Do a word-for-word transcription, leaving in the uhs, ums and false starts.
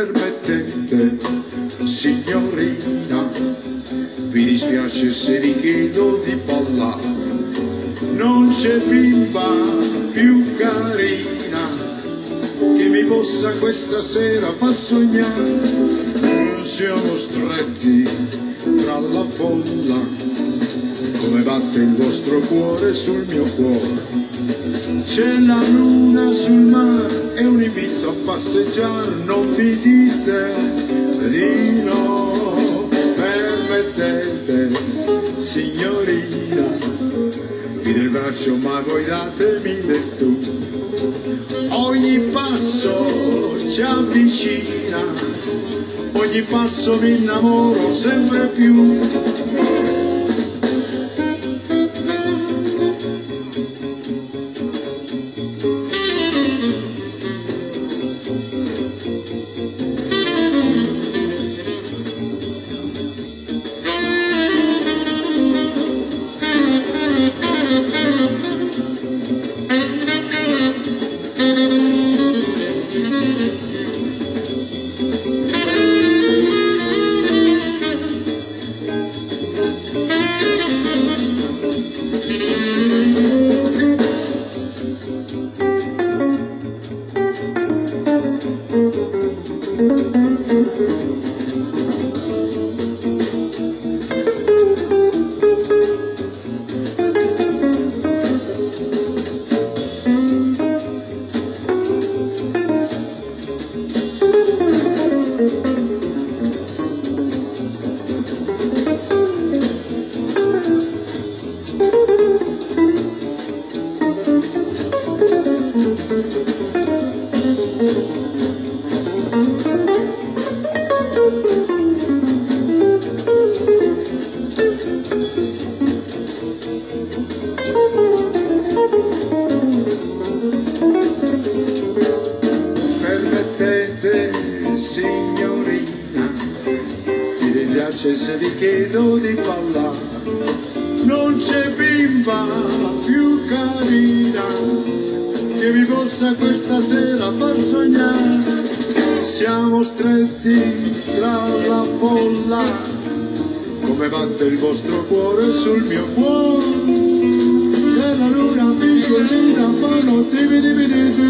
permettete, signorina, vi dispiace se vi chiedo di ballare, non c'è bimba più carina che mi possa questa sera far sognare. Siamo stretti tra la folla, come batte il vostro cuore sul mio cuore. C'è la luna sul mare e un invito a passeggiare, non mi dite di no. Permettete, signorina, vi del braccio ma voi datemi del tu. Ogni passo ci avvicina, ogni passo mi innamoro sempre più. Permettete, signorina, mi dispiace se vi chiedo di ballare, non c'è bimba più carina che mi possa questa sera far sognare. Siamo stretti tra la folla, come batte il vostro cuore sul mio cuore. E la luna piccolina fa notte,